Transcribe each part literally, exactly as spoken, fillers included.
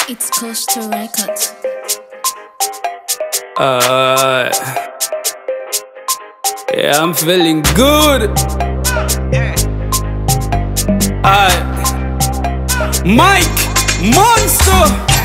It's Costa Records. Uh, yeah, I'm feeling good. Alright, Mike Monster.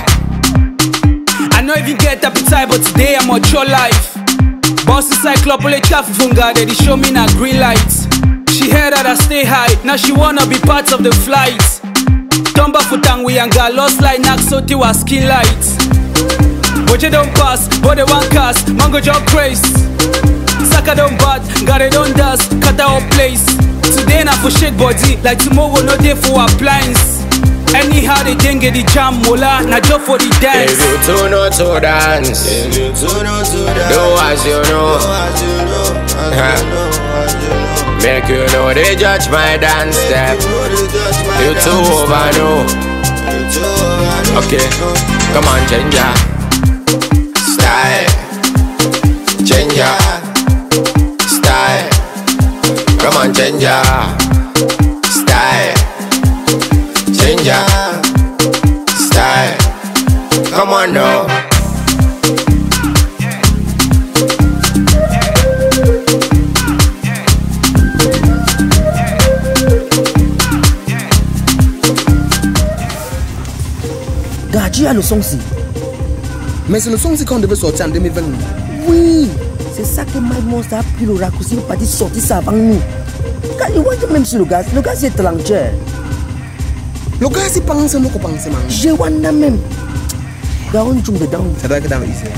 I know if you get appetite, but today I'm on your life. Boss inside club, only traffic from God, they show me na green lights. She heard that I stay high, now she wanna be part of the flight. Tumba futang we and got lost like Nak Soti was skin lights. But you don't pass, but they want cast, mango job craze. Saka don't bad, got it on dust, cut our place. Today na for shit body, like tomorrow no day for appliance. Anyhow they didn't get the jam, mola, na job for the dance. If you two know to dance, if you two know to dance, do as you know, do as you know, as you know, as you know. Make you know they judge my dance step. You two over know. Okay, come on, change ya style, change ya style. Come on, change ya style, change ya style. Come on now. Gaji a le son-ci. Mais c'est le son-ci qu'on devait sortir en deux mille vingt. Oui, c'est ça que Mike Monster a pris le raccourci pour partir sortir ça avant nous. Quand il voit même sur le gaz, le gaz est étranger. Le gars c'est pas ensemble qu'on pense man. J'ai one même. Down to the down. Ça doit être dans ici.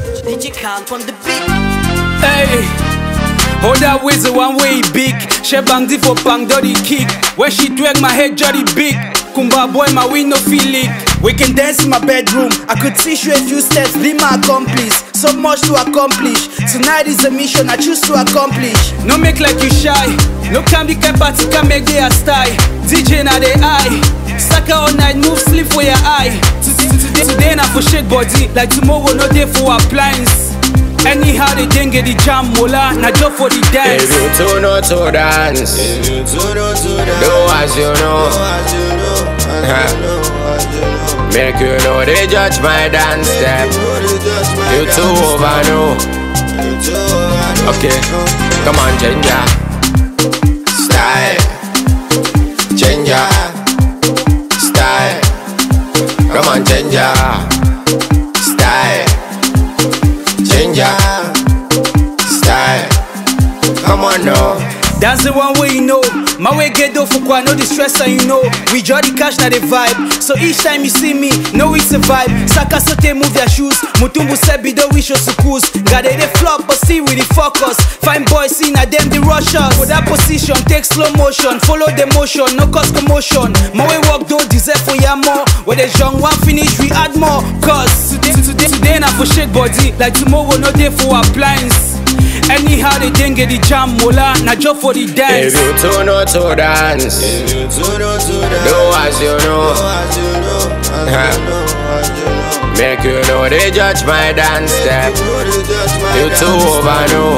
Hey, hold that whistle one way big. She bang the for bang dirty kick. When she twang my head jolly big. Kumba boy my window feel it. We can dance in my bedroom. I could teach you a few steps, be my accomplice. So much to accomplish. Tonight is a mission I choose to accomplish. No make like you shy. No can be kept party can make their style. D J na the eye. Sucker all night, move sleep for your eye. Today na for shake body. Like tomorrow no day for appliance. Anyhow they didn't get the jam, mola, na job for the dance. If you two know to dance, if you two know to dance, do as you know, do as you know, as you know, as you know. Make you know they judge my dance step. You two over know. Okay, come on, change ya style, change ya style. Come on, change ya style, change ya style. Come on now. That's the one way you know. My way get dough for quite no distress and you know. We draw the cash na the vibe. So each time you see me, know it's a vibe. Saka sote move their shoes. Mutumbu sebi do wish us sukus. Got it they flop but see with the focus. Fine boys see na them the rushers. For that position, take slow motion. Follow the motion, no cause commotion. My way walk don't deserve for ya more. When the young one finish, we add more. Cause today, today, today na for shake body. Like tomorrow no day for appliance. Anyhow they didn't get the jam, mola, na job for the dance. If you two know to dance, if you two know to dance, do as you know, do as you know, as you know, as you know. Make you know they judge my dance step. You two over know.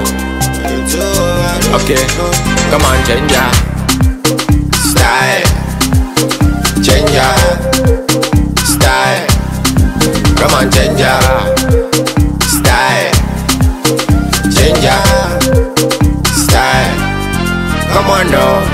Okay, come on, change ya style, change ya style. Come on, change ya style, change ya style. Come on now.